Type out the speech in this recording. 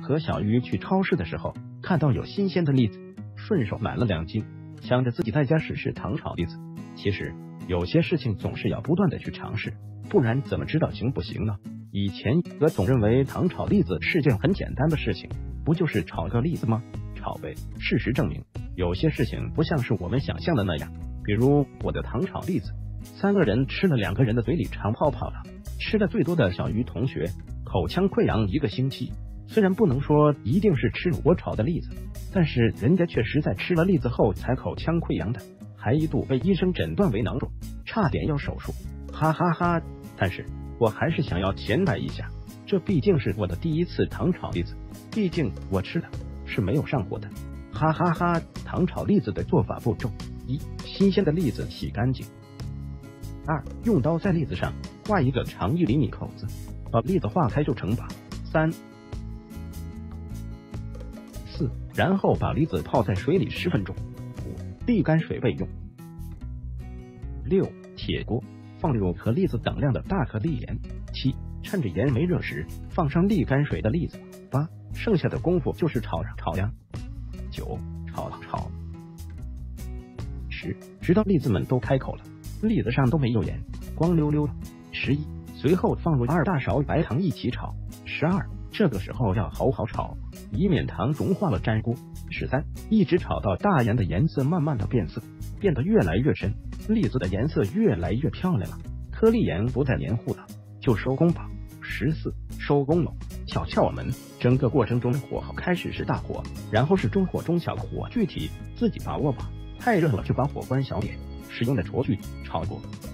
和小鱼去超市的时候，看到有新鲜的栗子，顺手买了2斤，想着自己在家试试糖炒栗子。其实有些事情总是要不断的去尝试，不然怎么知道行不行呢？以前我总认为糖炒栗子是件很简单的事情，不就是炒个栗子吗？炒呗。事实证明，有些事情不像是我们想象的那样。比如我的糖炒栗子，3个人吃了，2个人的嘴里长泡泡了。吃的最多的小鱼同学，口腔溃疡1个星期。虽然不能说一定是吃我炒的栗子，但是人家确实在吃了栗子后才口腔溃疡的，还一度被医生诊断为囊肿，差点要手术，哈哈哈。但是我还是想要前摆一下，这毕竟是我的第一次糖炒栗子，毕竟我吃的是没有上火的，哈哈哈。糖炒栗子的做法步骤： 1. 新鲜的栗子洗干净。2. 用刀在栗子上画一个长1厘米口子，把栗子化开就成靶。3. 4. 然后把栗子泡在水里10分钟。5. 沥干水备用。6. 铁锅放入和栗子等量的大颗粒盐。7. 趁着盐没热时放上沥干水的栗子。8. 剩下的功夫就是炒呀。9. 炒。10. 直到栗子们都开口了，栗子上都没有盐，光溜溜的。11. 随后放入2大勺白糖一起炒。12. 这个时候要好好炒，以免糖融化了粘锅。13. 一直炒到大盐的颜色慢慢的变色，变得越来越深，栗子的颜色越来越漂亮了，颗粒盐不再黏糊了，就收工吧。14. 收工了，敲门。整个过程中火候开始是大火，然后是中火中小火，具体自己把握吧。太热了就把火关小点，使用的厨具炒锅。